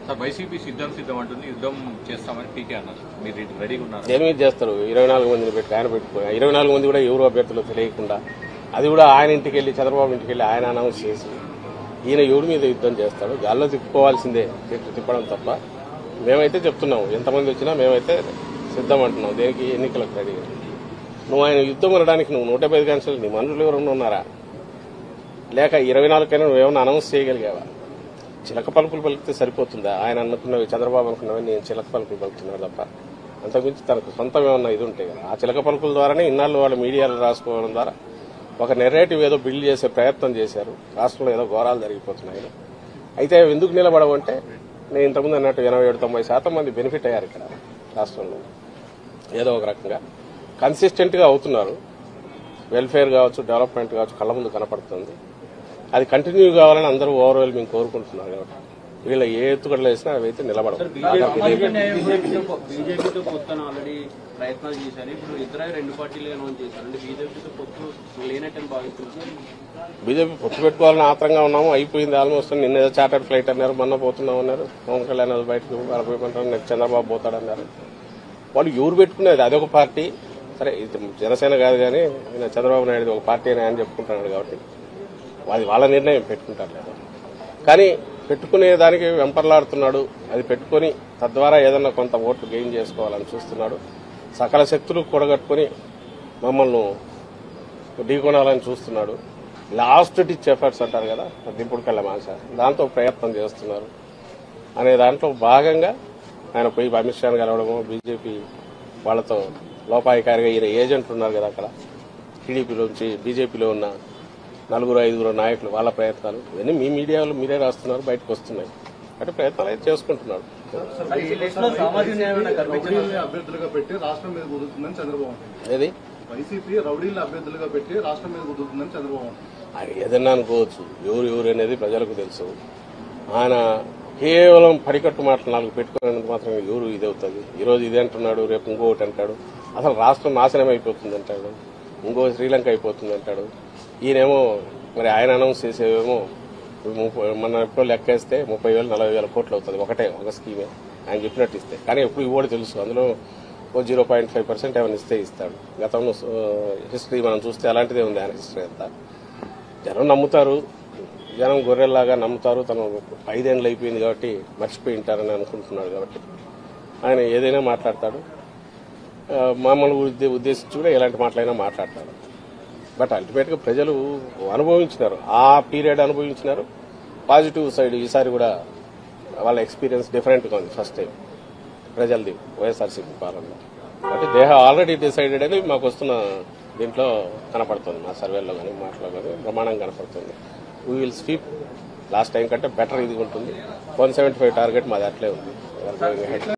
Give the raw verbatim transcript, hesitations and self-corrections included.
Sir YCP సిద్ధం సిద్ధం అంటుంది, యుద్ధం చేస్తామని పీకే అన్నారు. మీరు రెడీగా ఉన్నారు? దేని మీద చేస్తారు? ఇరవై నాలుగు మందిని పెట్టి ఆయన పెట్టుకుని ఇరవై నాలుగు మంది కూడా ఎవరు అభ్యర్థులు తెలియకుండా, అది కూడా ఆయన ఇంటికి వెళ్లి చంద్రబాబు ఇంటికి వెళ్లి ఆయన అనౌన్స్ చేసి ఈయన ఎవరి మీద యుద్దం చేస్తాడు? గాల్లో తిప్పుకోవాల్సిందే, చెట్టు తిప్పడం తప్ప. మేమైతే చెప్తున్నాము, ఎంతమంది వచ్చినా మేమైతే సిద్ధం అంటున్నాం. దేనికి? ఎన్నికలకు రెడీ. నువ్వు ఆయన యుద్దం అనడానికి నువ్వు నూట పది కాన్స్టిట్యూన్సీ నీ మనుషులు ఎవరన్నా ఉన్నారా? లేక ఇరవై నాలుగుకైనా నువ్వేమన్నా అనౌన్స్ చేయగలిగావా? చిలక పలుకులు పలికితే సరిపోతుందా? ఆయన అనుకున్నవి, చంద్రబాబు అనుకున్నవి నేను చిలక పలుకులు పలుకుతున్నాడు తప్ప అంతకుమించి తనకు సొంతం ఏమన్నా ఇది ఉంటాయి కదా. ఆ చిలక పలుకుల ద్వారానే ఇన్నాళ్ళు వాళ్ళు మీడియాలో రాసుకోవడం ద్వారా ఒక నెరేటివ్ ఏదో బిల్డ్ చేసే ప్రయత్నం చేశారు. రాష్ట్రంలో ఏదో ఘోరాలు జరిగిపోతున్నాయి. అయితే ఎందుకు నిలబడవంటే, నేను ఇంతకుముందు అన్నట్టు ఎనభై ఏడు తొంభై శాతం మంది బెనిఫిట్ అయ్యారు ఇక్కడ రాష్ట్రంలో. ఏదో ఒక రకంగా కన్సిస్టెంట్ గా అవుతున్నారు. వెల్ఫేర్ కావచ్చు, డెవలప్మెంట్ కావచ్చు కళ్ల ముందు కనపడుతుంది. అది కంటిన్యూ కావాలని అందరూ ఓవర్వెల్మింగ్ కోరుకుంటున్నారు. కాబట్టి వీళ్ళ ఏ ఎత్తుగడలు వేసినా అవి అయితే నిలబడవు. బీజేపీతో పొత్తున ఆల్రెడీ ప్రయత్నాలు చేశారు. ఇప్పుడు ఇద్దరు రెండు పార్టీలు అనౌన్స్ చేశారు. అంటే బీజేపీతో పొత్తు లేనట్టని భావిస్తున్నారు. బీజేపీ పొత్తు పెట్టుకోవాలని ఆత్రంగా ఉన్నాము. అయిపోయింది ఆల్మోస్ట్. నిన్న ఏదో చార్టర్డ్ ఫ్లైట్ అన్నారు, మొన్న పోతున్నాం అన్నారు. పవన్ కళ్యాణ్ బయటకు వెళ్ళిపోయిమంటారు, నెక్స్ట్ చంద్రబాబు పోతాడన్నారు. వాళ్ళు ఎవరు పెట్టుకునేది అదొక పార్టీ. సరే, ఇది జనసేన కాదు కానీ చంద్రబాబు నాయుడు ఒక పార్టీ అని ఆయన చెప్పుకుంటున్నాడు. కాబట్టి అది వాళ్ళ నిర్ణయం, పెట్టుకుంటారు లేదు. కానీ పెట్టుకునే దానికి వెంపర్లాడుతున్నాడు. అది పెట్టుకుని తద్వారా ఏదన్నా కొంత ఓట్లు గెయిన్ చేసుకోవాలని చూస్తున్నాడు. సకల శక్తులు కూడగట్టుకుని మమ్మల్ని ఢీకొనాలని చూస్తున్నాడు. లాస్ట్ డిచ్ ఎఫర్ట్స్ అంటారు కదా, దింపుడు కళ్ళ మాస, దాంతో ప్రయత్నం చేస్తున్నారు. అనే దాంట్లో భాగంగా ఆయన పోయి అమిత్ షాను కలవడము, బీజేపీ వాళ్లతో లోపాయికారిగా ఈయన ఏజెంట్లు ఉన్నారు కదా అక్కడ, టీడీపీలోంచి బీజేపీలో ఉన్న నలుగురు ఐదుగురు నాయకులు, వాళ్ళ ప్రయత్నాలు ఇవన్నీ మీ మీడియాలో మీరే రాస్తున్నారు, బయటకు వస్తున్నాయి. అంటే ప్రయత్నాలు అయితే చేసుకుంటున్నారు. అభ్యర్థులుగా పెట్టి రాష్ట్రం మీద కుదురుతుందని చంద్రబాబు. ఏది వైసీపీ రౌడీలను అభ్యర్థులుగా పెట్టి రాష్ట్రం మీద కుదురుతుందని చంద్రబాబు. అది ఏదన్నా అనుకోవచ్చు. ఎవరు ఎవరు అనేది ప్రజలకు తెలుసు. ఆయన కేవలం పడికట్టు మాటలు నాలుగు పెట్టుకునేందుకు మాత్రం ఎవరు ఇది అవుతుంది. ఈ రోజు ఇది అంటున్నాడు, రేపు ఇంకొకటి అంటాడు. అసలు రాష్ట్రం నాశనం అయిపోతుంది అంటాడు, ఇంకో శ్రీలంక అయిపోతుంది అంటాడు. ఈయనేమో మరి ఆయన అనౌన్స్ చేసేవేమో మన ఎప్పుడో లెక్కేస్తే ముప్పై వేలు నలభై వేల కోట్లు అవుతుంది ఒకటే ఒక స్కీమే ఆయన చెప్పినట్టు ఇస్తే. కానీ ఎప్పుడు ఇవ్వడు తెలుసు, అందులో ఓ జీరో పాయింట్ ఫైవ్ పర్సెంట్ ఏమైనా ఇస్తే ఇస్తాడు. గతంలో హిస్టరీ మనం చూస్తే అలాంటిదే ఉంది ఆయన హిస్టరీ అంతా. జనం నమ్ముతారు, జనం గొర్రెల్లాగా నమ్ముతారు. తను ఐదేళ్ళు అయిపోయింది కాబట్టి మర్చిపోయి ఉంటారని అనుకుంటున్నాడు. కాబట్టి ఆయన ఏదైనా మాట్లాడతాడు. మామూలు ఉద్దేశించి కూడా ఎలాంటి మాటలైనా మాట్లాడతాడు. బట్ అల్టిమేట్ గా ప్రజలు అనుభవించినారు, ఆ పీరియడ్ అనుభవించినారు. పాజిటివ్ సైడ్ ఈసారి కూడా వాళ్ళ ఎక్స్పీరియన్స్ డిఫరెంట్ గా ఉంది. ఫస్ట్ టైం ప్రజలది వైఎస్ఆర్సీపీ పాలనలో. అంటే దే హావ్ ఆల్రెడీ డిసైడెడ్ అని మాకు వస్తున్న దీంట్లో కనపడుతుంది. మా సర్వేలో కానీ మాటలో కానీ ప్రమాణం కనపడుతుంది. We will sweep last time కంటే బెటర్ ఇది ఉంటుంది. వన్ సెవెంటీ ఫైవ్ టార్గెట్ మాది అట్లే ఉంది.